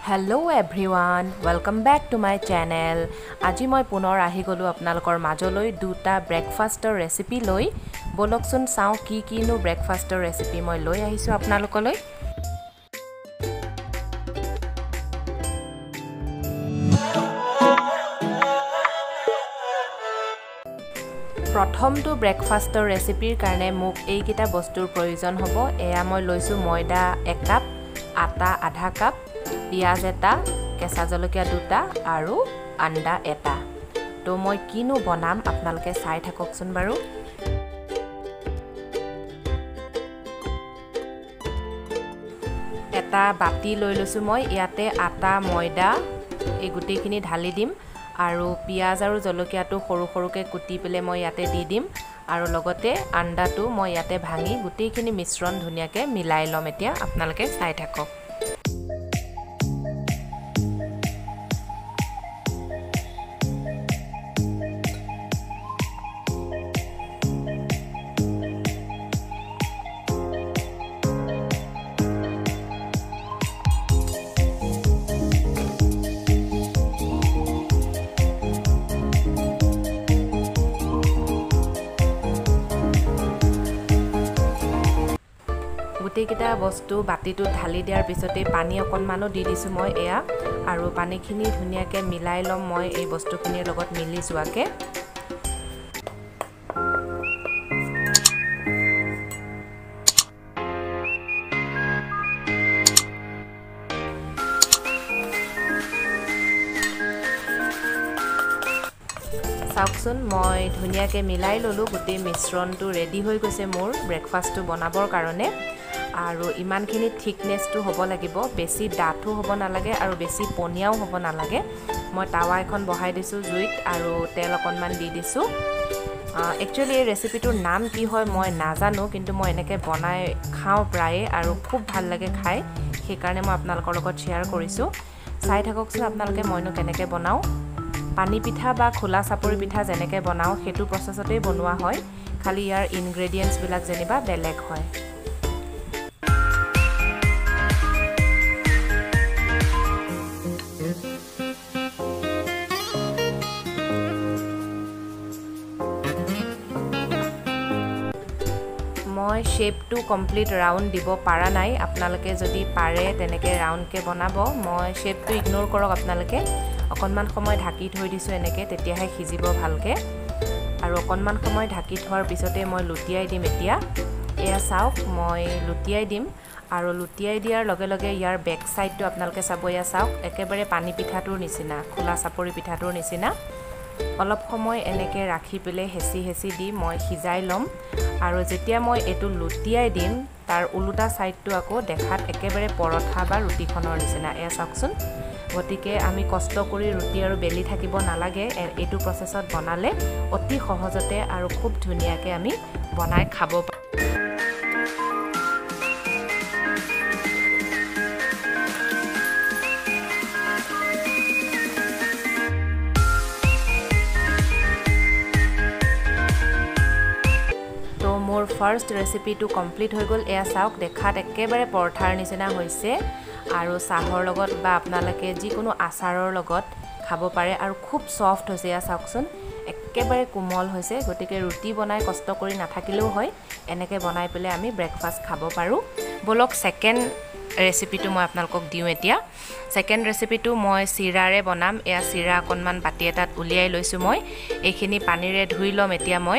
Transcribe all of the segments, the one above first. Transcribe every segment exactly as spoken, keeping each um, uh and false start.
Hello everyone, welcome back to my channel. আজি মই পুনৰ আহি গলো আপোনালোকৰ মাজলৈ দুটা ব্ৰেকফাষ্টৰ ৰেচিপি লৈ। বলকচোন চাও কি কিনো ব্ৰেকফাষ্টৰ ৰেচিপি মই লৈ আহিছো আপোনালোকলৈ। প্ৰথমটো ব্ৰেকফাষ্টৰ ৰেচিপিৰ কাৰণে মোক এই কিটা বস্তুৰ প্ৰয়োজন হ'ব। এয়া মই লৈছো ময়দা এক কাপ, আটা আধা কাপ, পিয়াজ এটা, কেঁচা জলকীয়া দুটা আৰু আন্ডা এটা। তো মই কিনো বনাম আপোনালোকে চাই থাককচোন বাৰু। এটা বাটি লৈ লৈছো মই, ইয়াতে আটা ময়দা এই গুটিখিনি ঢালি দিম আৰু পিয়াজ আৰু জলকীয়াটো সৰু সৰুকৈ কুটি পেলে মই ইয়াতে দি দিম আৰু লগতে আন্ডাটো মই ইয়াতে ভাঙি গুটিখিনি মিশ্ৰণ ধুনীয়াকৈ মিলাই ল'ম। এতিয়া আপোনালোকে চাই থাকক। গোটেইকেইটা বস্তু বাটিটো ঢালি দিয়াৰ পিছতে পানী অকণমানো দি দিছোঁ মই এয়া, আৰু পানীখিনি ধুনীয়াকৈ মিলাই ল'ম মই এই বস্তুখিনিৰ লগত মিলি যোৱাকৈ। চাওকচোন মই ধুনীয়াকৈ মিলাই ল'লোঁ, গোটেই মিশ্ৰণটো ৰেডি হৈ গৈছে মোৰ ব্ৰেকফাষ্টটো বনাবৰ কাৰণে। আৰু ইমানখিনি থিকনেছটো হ'ব লাগিব, বেছি ডাঠো হ'ব নালাগে আৰু বেছি পনীয়াও হ'ব নালাগে। মই টাৱা এখন বহাই দিছোঁ জুইত আৰু তেল অকণমান দি দিছোঁ। একচুৱেলি এই ৰেচিপিটোৰ নাম কি হয় মই নাজানো, কিন্তু মই এনেকৈ বনাই খাওঁ প্ৰায়ে আৰু খুব ভাল লাগে খাই, সেইকাৰণে মই আপোনালোকৰ লগত শ্বেয়াৰ কৰিছোঁ। চাই থাককচোন আপোনালোকে মইনো কেনেকৈ বনাওঁ। পানী পিঠা বা খোলা চাপৰি পিঠা যেনেকৈ বনাওঁ সেইটো প্ৰচেছতেই বনোৱা হয়, খালি ইয়াৰ ইনগ্ৰেডিয়েণ্টছবিলাক যেনিবা বেলেগ হয়। মই শ্বেপটো কমপ্লিট ৰাউণ্ড দিব পৰা নাই, আপোনালোকে যদি পাৰে তেনেকৈ ৰাউণ্ডকৈ বনাব। মই শ্বেপটো ইগন'ৰ কৰক আপোনালোকে। অকণমান সময় ঢাকি থৈ দিছোঁ এনেকৈ, তেতিয়াহে সিজিব ভালকৈ। আৰু অকণমান সময় ঢাকি থোৱাৰ পিছতে মই লুটিয়াই দিম। এতিয়া এয়া চাওক মই লুটিয়াই দিম, আৰু লুটিয়াই দিয়াৰ লগে লগে ইয়াৰ বেক ছাইডটো আপোনালোকে চাব। এয়া চাওক একেবাৰে পানী পিঠাটোৰ নিচিনা, খোলা চাপৰি পিঠাটোৰ নিচিনা। অলপ সময় এনেকৈ ৰাখি পেলাই হেঁচি হেঁচি দি মই সিজাই ল'ম। আৰু যেতিয়া মই এইটো লুটিয়াই দিম তাৰ ওলোটা ছাইডটো আকৌ দেখাত একেবাৰে পৰঠা বা ৰুটিখনৰ নিচিনা। এয়া চাওকচোন। গতিকে আমি কষ্ট কৰি ৰুটি আৰু বেলি থাকিব নালাগে, এইটো প্ৰচেছত বনালে অতি সহজতে আৰু খুব ধুনীয়াকৈ আমি বনাই খাব পাৰোঁ। তো মোৰ ফাৰ্ষ্ট ৰেচিপিটো কমপ্লিট হৈ গ'ল। এয়া চাওক দেখাত একেবাৰে পৰঠাৰ নিচিনা হৈছে, আৰু চাহৰ লগত বা আপোনালোকে যিকোনো আচাৰৰ লগত খাব পাৰে, আৰু খুব ছফ্ট হৈছে। এয়া চাওকচোন একেবাৰে কোমল হৈছে। গতিকে ৰুটি বনাই কষ্ট কৰি নাথাকিলেও হয়, এনেকৈ বনাই পেলাই আমি ব্ৰেকফাষ্ট খাব পাৰোঁ। ব'লক ছেকেণ্ড ৰেচিপিটো মই আপোনালোকক দিওঁ এতিয়া। ছেকেণ্ড ৰেচিপিটো মই চিৰাৰে বনাম। এয়া চিৰা অকণমান বাতি এটাত উলিয়াই লৈছোঁ মই, এইখিনি পানীৰে ধুই ল'ম এতিয়া মই।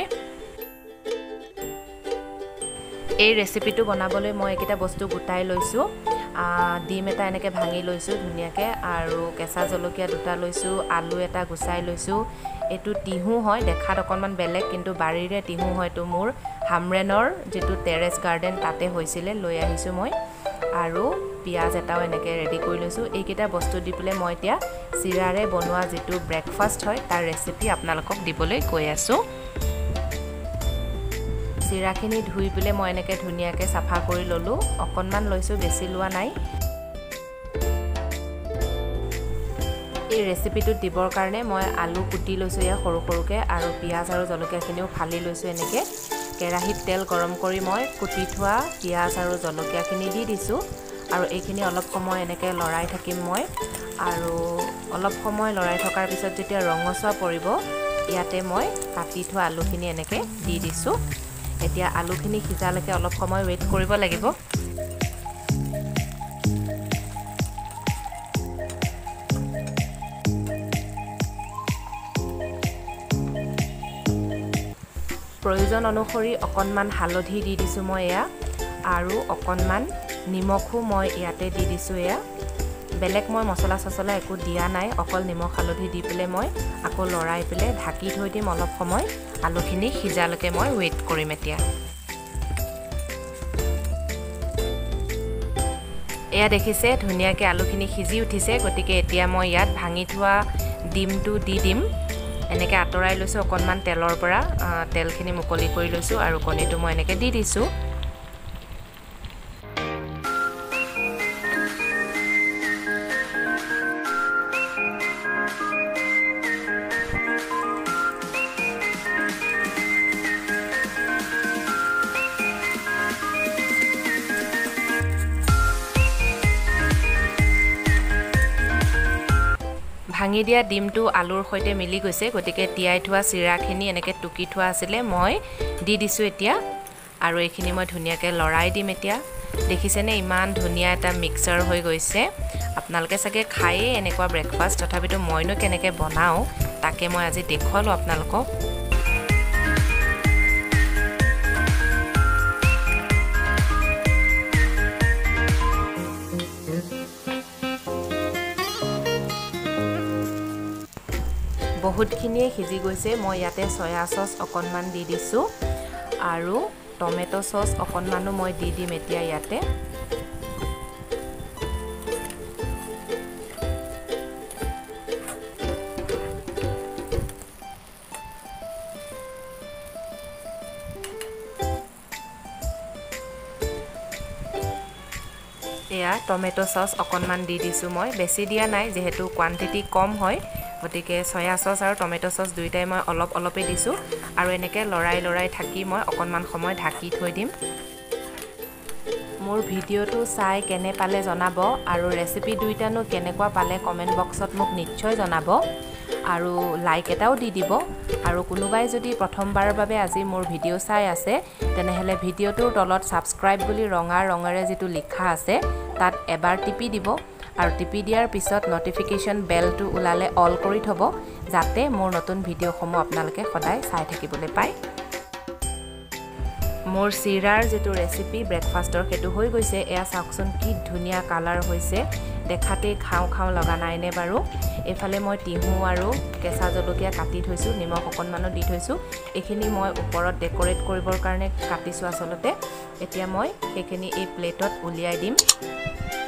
এই ৰেচিপিটো বনাবলৈ মই এইকেইটা বস্তু গোটাই লৈছোঁ। ডিম এটা এনেকৈ ভাঙি লৈছোঁ ধুনীয়াকৈ, আৰু কেঁচা জলকীয়া দুটা লৈছোঁ, আলু এটা গুচাই লৈছোঁ। এইটো টিহু হয়, দেখাত অকণমান বেলেগ কিন্তু বাৰীৰে টিহু হয়তো মোৰ হামৰেনৰ যিটো টেৰেছ গাৰ্ডেন তাতে হৈছিলে, লৈ আহিছোঁ মই। আৰু পিঁয়াজ এটাও এনেকৈ ৰেডি কৰি লৈছোঁ। এইকেইটা বস্তু দি পেলাই মই এতিয়া চিৰাৰে বনোৱা যিটো ব্ৰেকফাষ্ট হয় তাৰ ৰেচিপি আপোনালোকক দিবলৈ গৈ আছোঁ। চিৰাখিনি ধুই পেলাই মই এনেকৈ ধুনীয়াকৈ চাফা কৰি ল'লোঁ। অকণমান লৈছোঁ, বেছি লোৱা নাই। এই ৰেচিপিটোত দিবৰ কাৰণে মই আলু কুটি লৈছোঁ এয়া সৰু সৰুকৈ, আৰু পিঁয়াজ আৰু জলকীয়াখিনিও ফালি লৈছোঁ এনেকৈ। কেৰাহীত তেল গৰম কৰি মই কুটি থোৱা পিঁয়াজ আৰু জলকীয়াখিনি দি দিছোঁ, আৰু এইখিনি অলপ সময় এনেকৈ লৰাই থাকিম মই আৰু অলপ সময় লৰাই থকাৰ পিছত যেতিয়া ৰঙচুৱা পৰিব ইয়াতে মই কাটি থোৱা আলুখিনি এনেকৈ দি দিছোঁ এতিয়া আলুখিনি সিজালৈকে অলপ সময় ওয়েট কৰিব লাগিব প্ৰয়োজন অনুসৰি অকণমান হালধি দি দিছোঁ মই এয়া আৰু অকণমান নিমখো মই ইয়াতে দি দিছোঁ এয়া বেলেগ মই মছলা চছলা একো দিয়া নাই অকল নিমখ হালধি দি পেলাই মই আকৌ লৰাই পেলাই ঢাকি থৈ দিম অলপ সময় আলুখিনি সিজালৈকে মই ওয়েট কৰিম এতিয়া এয়া দেখিছে ধুনীয়াকৈ আলুখিনি সিজি উঠিছে গতিকে এতিয়া মই ইয়াত ভাঙি থোৱা ডিমটো দি দিম এনেকৈ আঁতৰাই লৈছোঁ অকণমান তেলৰ পৰা তেলখিনি মুকলি কৰি লৈছোঁ আৰু কণীটো মই এনেকৈ দি দিছোঁ ভাঙি দিয়া ডিমটো আলুৰ সৈতে মিলি গৈছে গতিকে তিয়াই থোৱা চিৰাখিনি এনেকৈ টুকি থোৱা আছিলে মই দি দিছোঁ এতিয়া আৰু এইখিনি মই ধুনীয়াকৈ লৰাই দিম এতিয়া দেখিছেনে ইমান ধুনীয়া এটা মিক্সাৰ হৈ গৈছে আপোনালোকে চাগে খায়ে এনেকুৱা ব্ৰেকফাষ্ট তথাপিতো মইনো কেনেকৈ বনাওঁ তাকে মই আজি দেখুৱালোঁ আপোনালোকক বহুতখিনিয়ে সিজি গৈছে মই ইয়াতে সয়া সস অকণমান দি দিছোঁ আৰু টমেটো সস অকণমানো মই দি দিম এতিয়া ইয়াতে এয়া টমেটো সস অকণমান দি দিছোঁ মই বেছি দিয়া নাই যেহেতু কোৱান্টিটি কম হয় গতিকে সয়া সস আৰু টমেটো সস দুইটাই মই অলপ অলপে দিছোঁ আৰু এনেকৈ লৰাই লৰাই থাকি মই অকণমান সময় ঢাকি থৈ দিম মোৰ ভিডিঅ'টো চাই কেনে পালে জনাব আৰু ৰেচিপি দুইটানো কেনেকুৱা পালে কমেণ্ট বক্সত মোক নিশ্চয় জনাব আৰু লাইক এটাও দি দিব আৰু কোনোবাই যদি প্ৰথমবাৰৰ বাবে আজি মোৰ ভিডিঅ' চাই আছে তেনেহ'লে ভিডিঅ'টোৰ তলত ছাবস্ক্ৰাইব বুলি ৰঙা ৰঙেৰে যিটো লিখা আছে তাত এবাৰ টিপি দিব আৰু টিপি দিয়াৰ পিছত নটিফিকেশ্যন বেলটো ওলালে অল কৰি থব যাতে মোৰ নতুন ভিডিঅ'সমূহ আপোনালোকে সদায় চাই থাকিবলৈ পায় মোৰ চিৰাৰ যেটো ৰেচিপি ব্ৰেকফাষ্টৰ সেইটো হৈ গৈছে এয়া চাওকচোন কি ধুনীয়া কালাৰ হৈছে দেখাতে খাও খাও লগা নাইনে বাৰু এফালে মই তিহু আৰু কেঁচা জলকীয়া কাটি থৈছোঁ নিমখ অকণমানো দি থৈছোঁ এইখিনি মই ওপৰত ডেকোৰেট কৰিবৰ কাৰণে কাটিছোঁ আচলতে এতিয়া মই সেইখিনি এই প্লেটত উলিয়াই দিম